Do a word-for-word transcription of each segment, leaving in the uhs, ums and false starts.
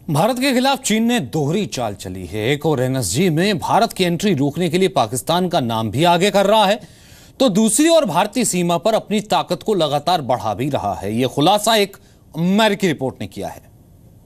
भारत के खिलाफ चीन ने दोहरी चाल चली है। एक और एनएसजी में भारत की एंट्री रोकने के लिए पाकिस्तान का नाम भी आगे कर रहा है, तो दूसरी ओर भारतीय सीमा पर अपनी ताकत को लगातार बढ़ा भी रहा है। यह खुलासा एक अमेरिकी रिपोर्ट ने किया है।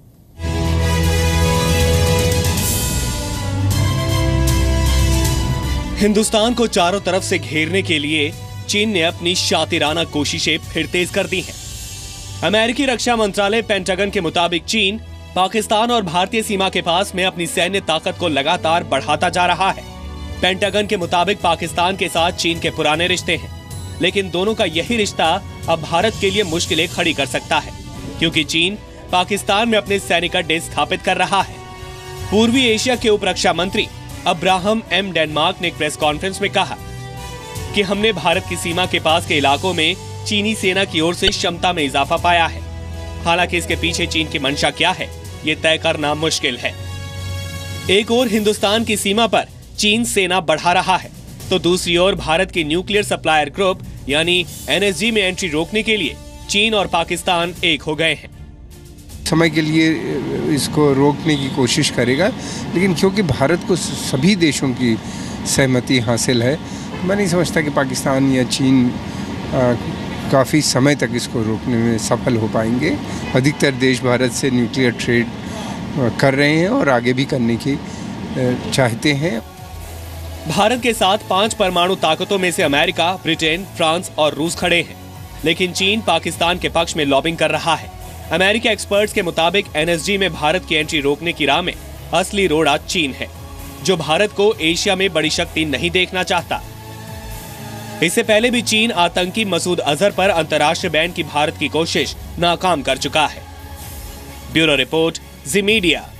हिंदुस्तान को चारों तरफ से घेरने के लिए चीन ने अपनी शातिराना कोशिशें फिर तेज कर दी हैं। अमेरिकी रक्षा मंत्रालय पेंटागन के मुताबिक चीन पाकिस्तान और भारतीय सीमा के पास में अपनी सैन्य ताकत को लगातार बढ़ाता जा रहा है। पेंटागन के मुताबिक पाकिस्तान के साथ चीन के पुराने रिश्ते हैं, लेकिन दोनों का यही रिश्ता अब भारत के लिए मुश्किलें खड़ी कर सकता है, क्योंकि चीन पाकिस्तान में अपने सैनिक अड्डे स्थापित कर रहा है। पूर्वी एशिया के उप रक्षा मंत्री अब्राहम एम डेनमार्क ने एक प्रेस कॉन्फ्रेंस में कहा कि हमने भारत की सीमा के पास के इलाकों में चीनी सेना की ओर से क्षमता में इजाफा पाया है। हालांकि इसके पीछे चीन की मंशा क्या है, ये तय करना मुश्किल है। एक ओर हिंदुस्तान की सीमा पर चीन सेना बढ़ा रहा है, तो दूसरी ओर भारत की न्यूक्लियर सप्लायर ग्रुप यानी एनएसजी में एंट्री रोकने के लिए चीन और पाकिस्तान एक हो गए हैं। समय के लिए इसको रोकने की कोशिश करेगा, लेकिन क्योंकि भारत को सभी देशों की सहमति हासिल है, मैं नहीं समझता कि पाकिस्तान या चीन काफ़ी समय तक इसको रोकने में सफल हो पाएंगे। अधिकतर देश भारत से न्यूक्लियर ट्रेड कर रहे हैं और आगे भी करने की चाहते हैं। भारत के साथ पांच परमाणु ताकतों में से अमेरिका, ब्रिटेन, फ्रांस और रूस खड़े हैं, लेकिन चीन पाकिस्तान के पक्ष में लॉबिंग कर रहा है। अमेरिकी एक्सपर्ट्स के मुताबिक एनएसजी में भारत की एंट्री रोकने की राह में असली रोड़ा चीन है, जो भारत को एशिया में बड़ी शक्ति नहीं देखना चाहता। इससे पहले भी चीन आतंकी मसूद अजहर पर अंतर्राष्ट्रीय बैन की भारत की कोशिश नाकाम कर चुका है। Bureau report, Zee media.